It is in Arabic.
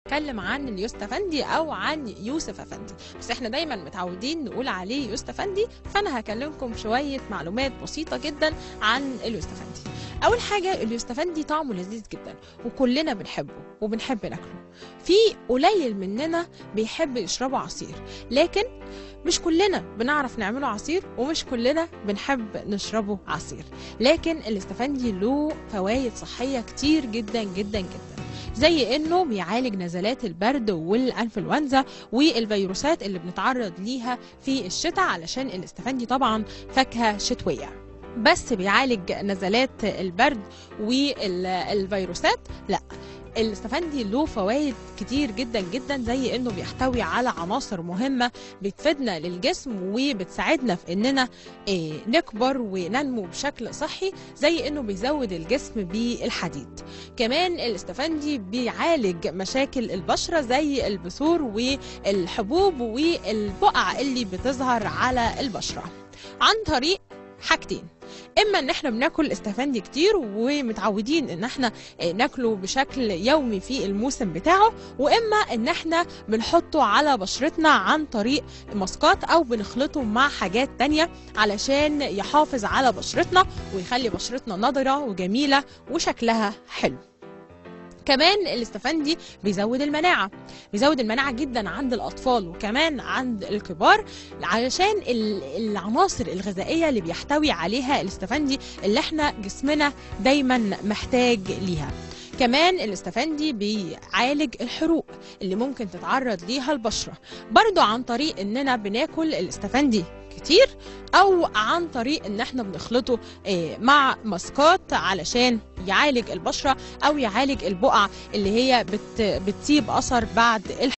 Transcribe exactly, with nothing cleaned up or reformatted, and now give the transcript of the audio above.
هنتكلم عن اليوستفندي او عن يوسف افندي، بس احنا دايما متعودين نقول عليه يوستفندي، فانا هكلمكم شويه معلومات بسيطه جدا عن اليوستفندي. اول حاجه، اليوستفندي طعمه لذيذ جدا وكلنا بنحبه وبنحب ناكله. في قليل مننا بيحب يشربه عصير، لكن مش كلنا بنعرف نعمله عصير ومش كلنا بنحب نشربه عصير. لكن الاستفندي له فوائد صحيه كتير جدا جدا جدا، زي انه بيعالج نزلات البرد والانفلونزا والفيروسات اللي بنتعرض ليها في الشتاء، علشان الاستفندي طبعا فاكهه شتويه. بس بيعالج نزلات البرد والفيروسات؟ لا، الاستفندي له فوائد كتير جدا جدا، زي انه بيحتوي على عناصر مهمه بتفيدنا للجسم وبتساعدنا في اننا إيه نكبر وننمو بشكل صحي، زي انه بيزود الجسم بالحديد. كمان الاستفندي بيعالج مشاكل البشره زي البثور والحبوب والبقع اللي بتظهر على البشره عن طريق حاجتين: اما ان احنا بناكل استفندي كتير ومتعودين ان احنا ناكله بشكل يومي في الموسم بتاعه، واما ان احنا بنحطه على بشرتنا عن طريق ماسكات او بنخلطه مع حاجات تانية علشان يحافظ على بشرتنا ويخلي بشرتنا نضرة وجميلة وشكلها حلو. كمان الاستفندي بيزود المناعة، بيزود المناعة جدا عند الأطفال وكمان عند الكبار، علشان العناصر الغذائية اللي بيحتوي عليها الاستفندي اللي احنا جسمنا دايما محتاج ليها. كمان الاستفندي بيعالج الحروق اللي ممكن تتعرض ليها البشرة، برضو عن طريق اننا بناكل الاستفندي كتير او عن طريق ان احنا بنخلطه مع ماسكات علشان يعالج البشرة او يعالج البقع اللي هي بت بتسيب اثر بعد